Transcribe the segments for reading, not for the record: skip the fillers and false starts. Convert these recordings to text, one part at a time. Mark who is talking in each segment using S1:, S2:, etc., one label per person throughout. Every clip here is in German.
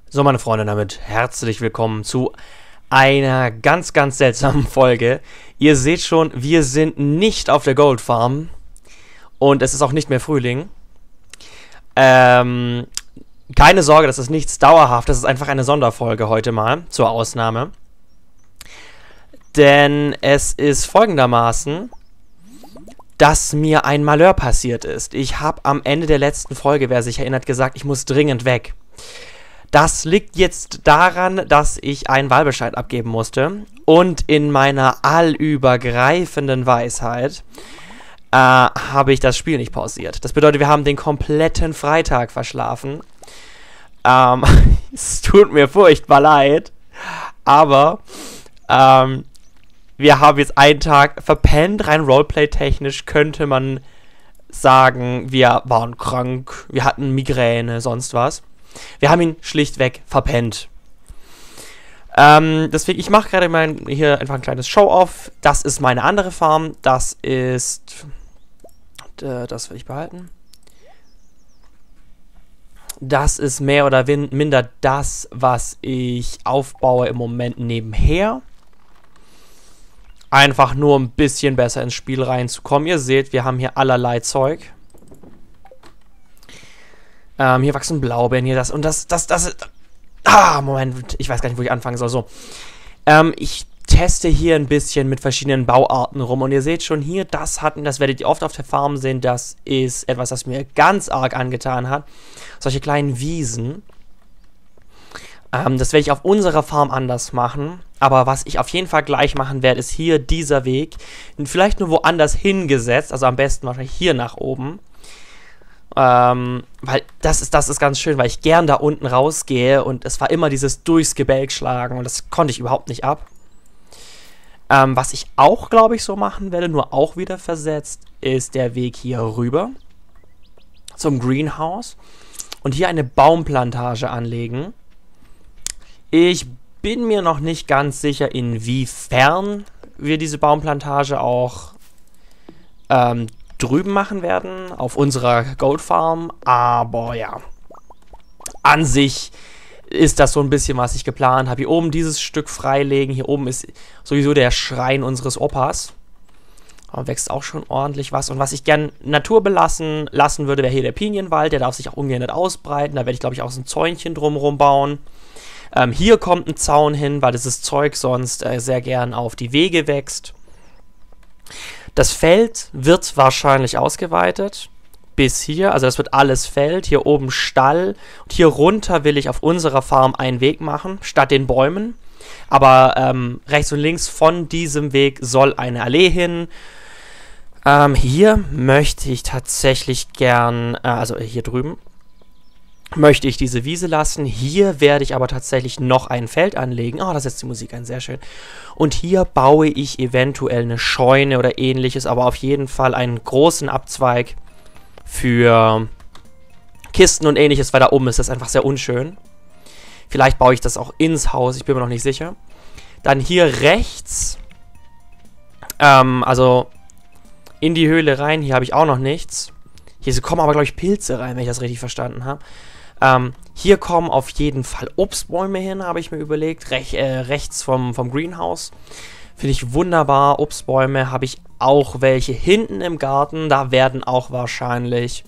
S1: So, meine Freunde, damit herzlich willkommen zu einer ganz, ganz seltsamen Folge. Ihr seht schon, wir sind nicht auf der Gold Farm und es ist auch nicht mehr Frühling. Keine Sorge, das ist nichts dauerhaft, das ist einfach eine Sonderfolge heute mal, zur Ausnahme. Denn es ist folgendermaßen, dass mir ein Malheur passiert ist. Ich habe am Ende der letzten Folge, wer sich erinnert, gesagt, ich muss dringend weg. Das liegt jetzt daran, dass ich einen Wahlbescheid abgeben musste und in meiner allübergreifenden Weisheit habe ich das Spiel nicht pausiert. Das bedeutet, wir haben den kompletten Freitag verschlafen. Es tut mir furchtbar leid, aber wir haben jetzt einen Tag verpennt. Rein Roleplay-technisch könnte man sagen, wir waren krank, wir hatten Migräne, sonst was. Wir haben ihn schlichtweg verpennt. Deswegen, ich mache gerade mal hier einfach ein kleines Show-Off. Das ist meine andere Farm. Das ist... das will ich behalten. Das ist mehr oder minder das, was ich aufbaue im Moment nebenher. Einfach nur ein bisschen besser ins Spiel reinzukommen. Ihr seht, wir haben hier allerlei Zeug. Hier wachsen Blaubeeren, hier das und das ist... Moment, ich weiß gar nicht, wo ich anfangen soll. So, ich teste hier ein bisschen mit verschiedenen Bauarten rum und ihr seht schon hier, das werdet ihr oft auf der Farm sehen, das ist etwas, das mir ganz arg angetan hat. Solche kleinen Wiesen. Das werde ich auf unserer Farm anders machen, aber was ich auf jeden Fall gleich machen werde, ist hier dieser Weg. Vielleicht nur woanders hingesetzt, also am besten wahrscheinlich hier nach oben. Weil das ist ganz schön, weil ich gern da unten rausgehe und es war immer dieses durchs Gebälk schlagen und das konnte ich überhaupt nicht ab. Was ich auch, glaube ich, so machen werde, nur auch wieder versetzt, ist der Weg hier rüber zum Greenhouse und hier eine Baumplantage anlegen. Ich bin mir noch nicht ganz sicher, inwiefern wir diese Baumplantage auch drüben machen werden, auf unserer Gold Farm, aber ja, an sich ist das so ein bisschen, was ich geplant habe. Hier oben dieses Stück freilegen, hier oben ist sowieso der Schrein unseres Opas, aber wächst auch schon ordentlich was und was ich gern naturbelassen lassen würde, wäre hier der Pinienwald, der darf sich auch ungehindert ausbreiten, da werde ich glaube ich auch so ein Zäunchen drumherum bauen. Hier kommt ein Zaun hin, weil dieses Zeug sonst sehr gern auf die Wege wächst. Das Feld wird wahrscheinlich ausgeweitet bis hier, also das wird alles Feld, hier oben Stall und hier runter will ich auf unserer Farm einen Weg machen, statt den Bäumen, aber rechts und links von diesem Weg soll eine Allee hin. Hier möchte ich tatsächlich gern, also hier drüben, möchte ich diese Wiese lassen. Hier werde ich aber tatsächlich noch ein Feld anlegen. Oh, da setzt die Musik ein, sehr schön. Und hier baue ich eventuell eine Scheune oder ähnliches, aber auf jeden Fall einen großen Abzweig für Kisten und ähnliches, weil da oben ist das einfach sehr unschön. Vielleicht baue ich das auch ins Haus, ich bin mir noch nicht sicher. Dann hier rechts, also in die Höhle rein, hier habe ich auch noch nichts. Hier kommen aber, glaube ich, Pilze rein, wenn ich das richtig verstanden habe. Hier kommen auf jeden Fall Obstbäume hin, habe ich mir überlegt. Rechts vom Greenhouse. Finde ich wunderbar. Obstbäume habe ich auch welche hinten im Garten. Da werden auch wahrscheinlich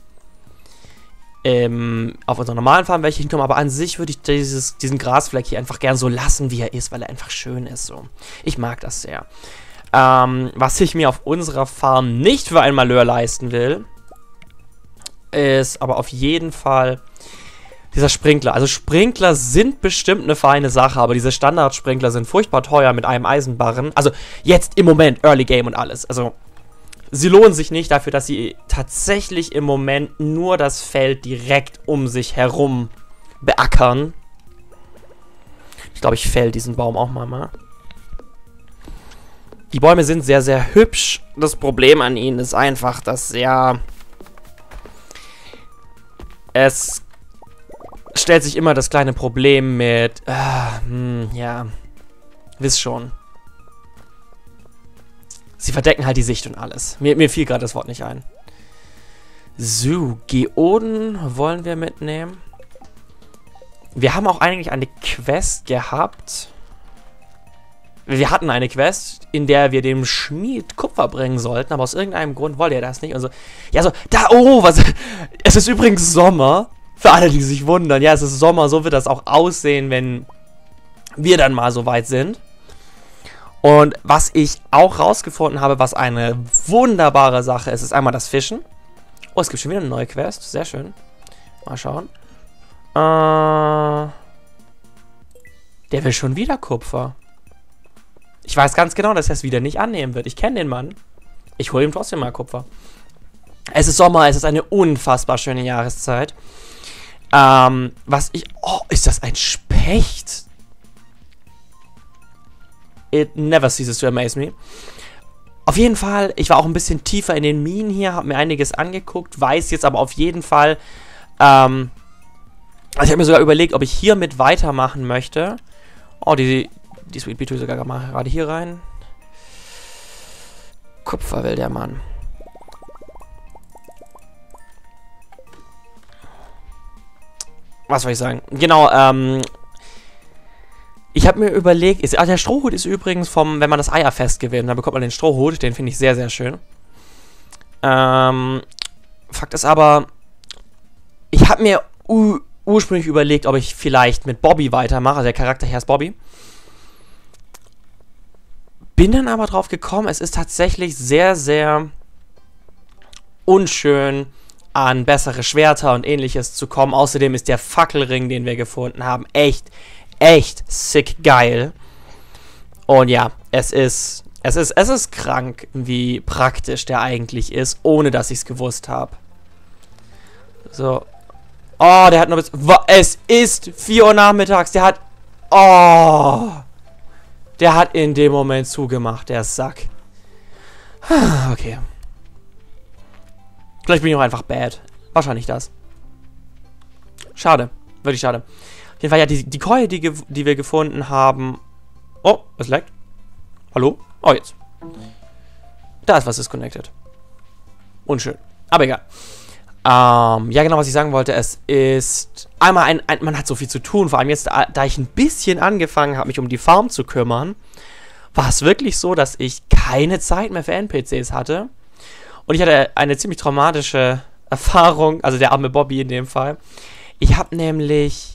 S1: auf unserer normalen Farm welche hinkommen. Aber an sich würde ich diesen Grasfleck hier einfach gern so lassen, wie er ist, weil er einfach schön ist. So. Ich mag das sehr. Was ich mir auf unserer Farm nicht für ein Malheur leisten will, ist aber auf jeden Fall dieser Sprinkler. Also Sprinkler sind bestimmt eine feine Sache, aber diese Standard-Sprinkler sind furchtbar teuer mit einem Eisenbarren. Also jetzt im Moment, Early Game und alles. Also sie lohnen sich nicht dafür, dass sie tatsächlich im Moment nur das Feld direkt um sich herum beackern. Ich glaube, ich fäll diesen Baum auch mal. Die Bäume sind sehr, sehr hübsch. Das Problem an ihnen ist einfach, dass es stellt sich immer das kleine Problem mit, ja, wisst schon. Sie verdecken halt die Sicht und alles. Mir fiel gerade das Wort nicht ein. So, Geoden wollen wir mitnehmen. Wir haben auch eigentlich eine Quest gehabt. Wir hatten eine Quest, in der wir dem Schmied Kupfer bringen sollten, aber aus irgendeinem Grund wollte er das nicht. Und so, ja, so, da, oh, was, es ist übrigens Sommer. Für alle, die sich wundern, ja, es ist Sommer, so wird das auch aussehen, wenn wir dann mal so weit sind. Und was ich auch rausgefunden habe, was eine wunderbare Sache ist, ist einmal das Fischen. Oh, es gibt schon wieder eine neue Quest, sehr schön. Mal schauen. Der will schon wieder Kupfer. Ich weiß ganz genau, dass er es wieder nicht annehmen wird. Ich kenne den Mann. Ich hole ihm trotzdem mal Kupfer. Es ist Sommer, es ist eine unfassbar schöne Jahreszeit. Was ich... Oh, ist das ein Specht? It never ceases to amaze me. Auf jeden Fall, ich war auch ein bisschen tiefer in den Minen hier, habe mir einiges angeguckt, weiß jetzt aber auf jeden Fall... also ich habe mir sogar überlegt, ob ich hiermit weitermachen möchte. Oh, die Sweet Pea sogar mal gerade hier rein. Kupfer will der Mann. Was soll ich sagen? Genau, ich habe mir überlegt, der Strohhut ist übrigens wenn man das Eierfest gewinnt, dann bekommt man den Strohhut, den finde ich sehr, sehr schön. Fakt ist aber, ich habe mir ursprünglich überlegt, ob ich vielleicht mit Bobby weitermache, also der Charakter hier ist Bobby. Bin dann aber drauf gekommen, es ist tatsächlich sehr, sehr unschön, an bessere Schwerter und ähnliches zu kommen. Außerdem ist der Fackelring, den wir gefunden haben, echt sick geil. Und ja, es ist krank, wie praktisch der eigentlich ist, ohne dass ich es gewusst habe. So. Oh, der hat noch bis... Es ist 4 Uhr nachmittags. Der hat... Oh. Der hat in dem Moment zugemacht, der Sack. Okay. Vielleicht bin ich auch einfach bad. Wahrscheinlich das. Schade. Wirklich schade. Auf jeden Fall, ja, die Keule, die wir gefunden haben... Oh, es leckt. Hallo? Oh, jetzt. Da ist was disconnected. Unschön. Aber egal. Ja, genau, was ich sagen wollte. Es ist... Einmal man hat so viel zu tun. Vor allem jetzt, da ich ein bisschen angefangen habe, mich um die Farm zu kümmern, war es wirklich so, dass ich keine Zeit mehr für NPCs hatte. Und ich hatte eine ziemlich traumatische Erfahrung. Also der arme Bobby in dem Fall. Ich habe nämlich...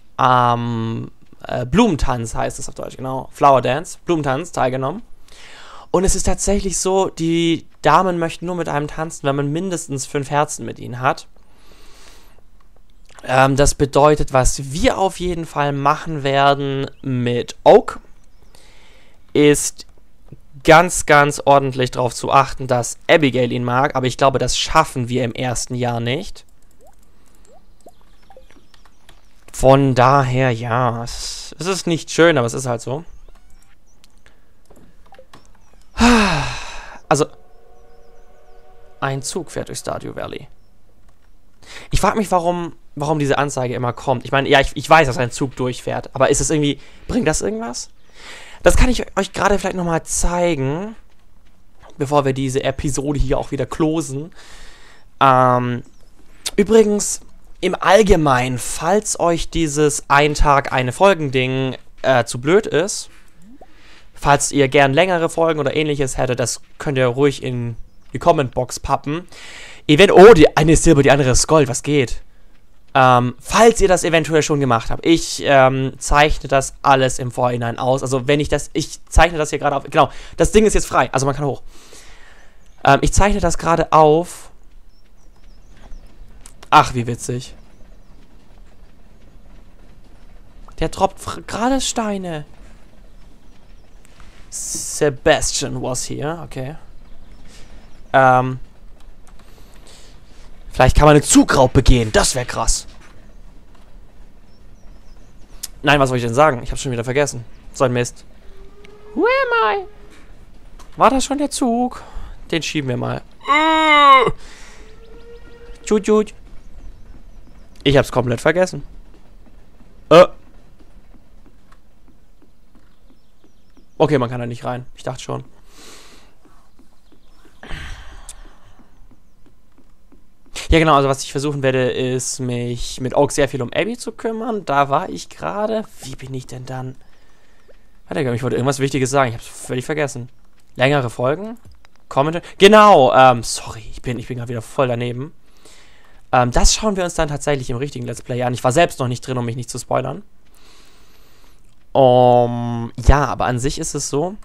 S1: Blumentanz heißt es auf Deutsch, genau. Flower Dance, Blumentanz, teilgenommen. Und es ist tatsächlich so, die Damen möchten nur mit einem tanzen, wenn man mindestens 5 Herzen mit ihnen hat. Das bedeutet, was wir auf jeden Fall machen werden mit Oak, ist ganz, ganz ordentlich darauf zu achten, dass Abigail ihn mag. Aber ich glaube, das schaffen wir im ersten Jahr nicht. Von daher, ja, es ist nicht schön, aber es ist halt so. Also, ein Zug fährt durch Stardew Valley. Ich frage mich, warum diese Anzeige immer kommt. Ich meine, ja, ich weiß, dass ein Zug durchfährt, aber ist es irgendwie, bringt das irgendwas? Das kann ich euch gerade vielleicht nochmal zeigen, bevor wir diese Episode hier auch wieder closen. Übrigens... Im Allgemeinen, falls euch dieses ein Tag eine Folgen-Ding zu blöd ist, falls ihr gern längere Folgen oder ähnliches hättet, das könnt ihr ruhig in die Comment-Box pappen. Oh, die eine ist Silber, die andere ist Gold, was geht? Falls ihr das eventuell schon gemacht habt, ich zeichne das alles im Vorhinein aus. Also wenn ich zeichne das hier gerade auf, genau, das Ding ist jetzt frei, also man kann hoch. Ich zeichne das gerade auf. Ach, wie witzig. Der droppt gerade Steine. Sebastian was here, okay. Vielleicht kann man einen Zugraub begehen, das wäre krass. Nein, was soll ich denn sagen? Ich hab's schon wieder vergessen. So ein Mist. Who am I? War das schon der Zug? Den schieben wir mal. Tschut. Ich hab's komplett vergessen. Okay, man kann da nicht rein. Ich dachte schon. Ja, genau, also was ich versuchen werde, ist mich mit Oak sehr viel um Abby zu kümmern. Da war ich gerade. Wie bin ich denn dann? Warte, ich wollte irgendwas Wichtiges sagen. Ich hab's völlig vergessen. Längere Folgen? Kommentare? Genau, sorry, ich bin gerade wieder voll daneben. Das schauen wir uns dann tatsächlich im richtigen Let's Play an. Ich war selbst noch nicht drin, um mich nicht zu spoilern. Ja, aber an sich ist es so,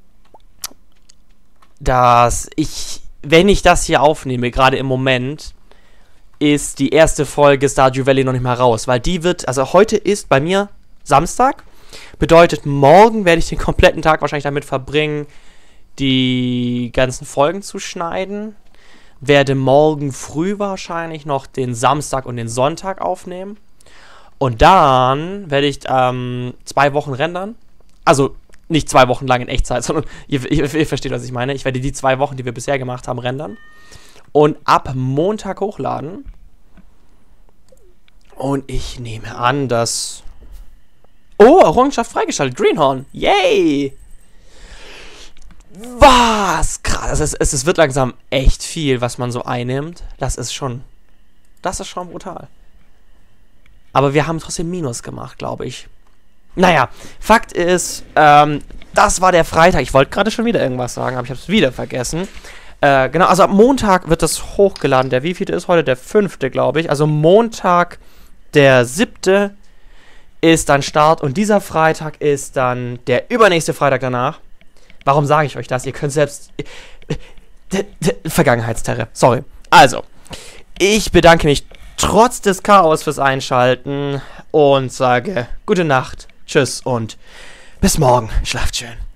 S1: dass wenn ich das hier aufnehme, gerade im Moment, ist die erste Folge Stardew Valley noch nicht mal raus, weil die wird, also heute ist bei mir Samstag, bedeutet morgen werde ich den kompletten Tag wahrscheinlich damit verbringen, die ganzen Folgen zu schneiden, werde morgen früh wahrscheinlich noch den Samstag und den Sonntag aufnehmen und dann werde ich 2 Wochen rendern, also nicht 2 Wochen lang in Echtzeit, sondern ihr versteht, was ich meine. Ich werde die 2 Wochen, die wir bisher gemacht haben, rendern. Und ab Montag hochladen. Und ich nehme an, dass... Oh, Errungenschaft freigeschaltet. Greenhorn. Yay! Was? Krass. Es wird langsam echt viel, was man so einnimmt. Das ist schon brutal. Aber wir haben trotzdem Minus gemacht, glaube ich. Naja, Fakt ist, das war der Freitag. Ich wollte gerade schon wieder irgendwas sagen, aber ich habe es wieder vergessen. Genau, also am Montag wird das hochgeladen. Der wievielte ist heute? Der 5., glaube ich. Also Montag, der 7. ist dann Start. Und dieser Freitag ist dann der übernächste Freitag danach. Warum sage ich euch das? Ihr könnt selbst... Vergangenheitsterre. Sorry. Also, ich bedanke mich trotz des Chaos fürs Einschalten und sage gute Nacht. Tschüss und bis morgen. Schlaft schön.